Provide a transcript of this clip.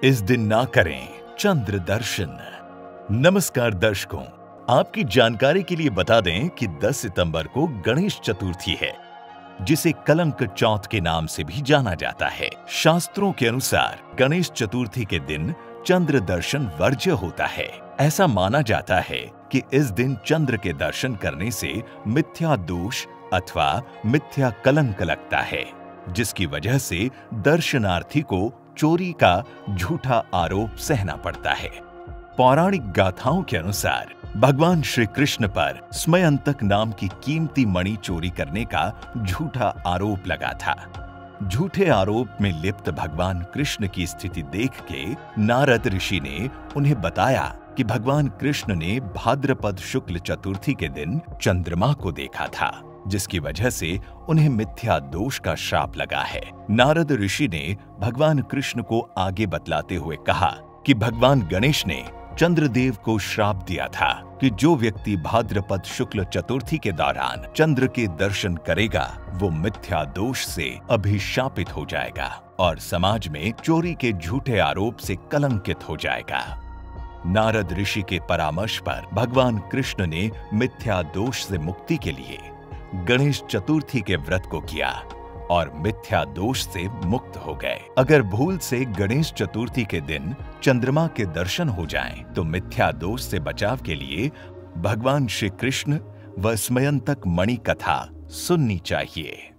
इस दिन ना करें चंद्र दर्शन। नमस्कार दर्शकों, आपकी जानकारी के लिए बता दें कि 10 सितंबर को गणेश चतुर्थी है, जिसे कलंक चौथ के नाम से भी जाना जाता है। शास्त्रों के अनुसार गणेश चतुर्थी के दिन चंद्र दर्शन वर्ज्य होता है। ऐसा माना जाता है कि इस दिन चंद्र के दर्शन करने से मिथ्या दोष अथवा मिथ्या कलंक लगता है, जिसकी वजह से दर्शनार्थी को चोरी का झूठा आरोप सहना पड़ता है। पौराणिक गाथाओं के अनुसार भगवान श्री कृष्ण पर स्मयंतक नाम की कीमती मणि चोरी करने का झूठा आरोप लगा था। झूठे आरोप में लिप्त भगवान कृष्ण की स्थिति देख के नारद ऋषि ने उन्हें बताया कि भगवान कृष्ण ने भाद्रपद शुक्ल चतुर्थी के दिन चंद्रमा को देखा था, जिसकी वजह से उन्हें मिथ्या दोष का श्राप लगा है। नारद ऋषि ने भगवान कृष्ण को आगे बतलाते हुए कहा कि भगवान गणेश ने चंद्रदेव को श्राप दिया था कि जो व्यक्ति भाद्रपद शुक्ल चतुर्थी के दौरान चंद्र के दर्शन करेगा वो मिथ्या दोष से अभिशापित हो जाएगा और समाज में चोरी के झूठे आरोप से कलंकित हो जाएगा। नारद ऋषि के परामर्श पर भगवान कृष्ण ने मिथ्या दोष से मुक्ति के लिए गणेश चतुर्थी के व्रत को किया और मिथ्या दोष से मुक्त हो गए। अगर भूल से गणेश चतुर्थी के दिन चंद्रमा के दर्शन हो जाएं, तो मिथ्या दोष से बचाव के लिए भगवान श्री कृष्ण व स्मयंतक मणि कथा सुननी चाहिए।